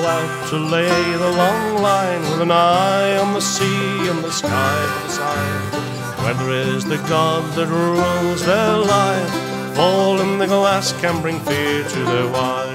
out to lay the long line, with an eye on the sea and the sky for the sign. Weather is the god that rules their life. Fall in the glass can bring fear to their wine.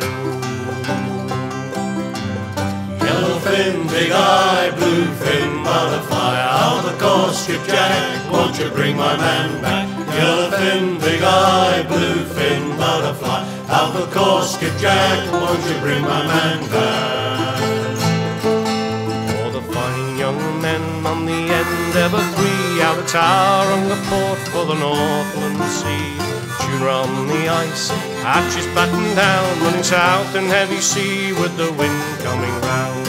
Yellowfin, big eye, bluefin, butterfly, albacore, skipjack, won't you bring my man back? Yellowfin, big eye, bluefin, butterfly, albacore, skipjack, won't you bring my man back? All the fine young men on the Endeavour 3, out the tower on the port for the Northland Sea. Tune on the ice, hatches battened down, running south in heavy sea with the wind coming round.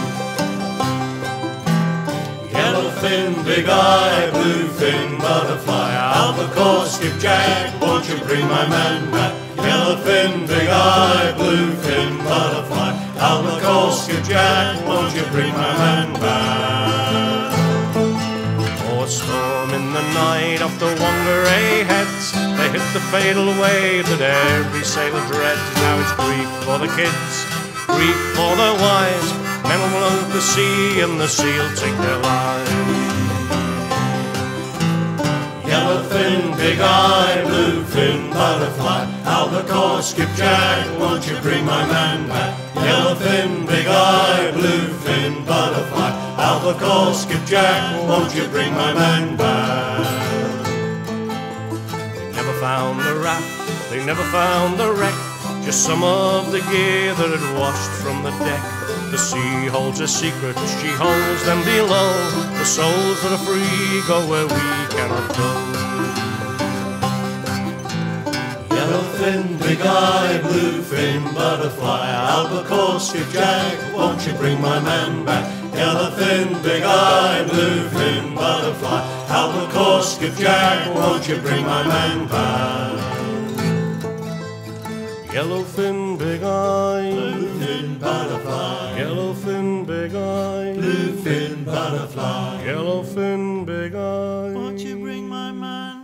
Yellowfin, big eye, bluefin, butterfly, albacore, skipjack, won't you bring my man back? Yellowfin, big eye, bluefin, butterfly, albacore, skipjack, won't you bring my man back? Oh, a storm in the night off the Whangarei heads, they hit the fatal wave that every sailor dreads. Now it's grief for the kids, grief for the wives, men will load the sea and the sea'll take their lives. Yellowfin, big eye, bluefin, butterfly, albacore, skipjack, won't you bring my man back? Yellowfin, big eye, bluefin, butterfly, albacore, skipjack, won't you bring my man back? They never found the raft, they never found the wreck, just some of the gear that had washed from the deck. The sea holds a secret, she holds them below. The souls that are free go where we cannot go. Yellowfin, big eye, bluefin, butterfly, albacore, skipjack, won't you bring my man back? Yellowfin, big eye, bluefin, butterfly, albacore, skipjack, won't you bring my man back? Yellowfin, big eye, Bluefin, butterfly, yellowfin, big eye, bluefin, butterfly, yellowfin, big eye. won't you bring my man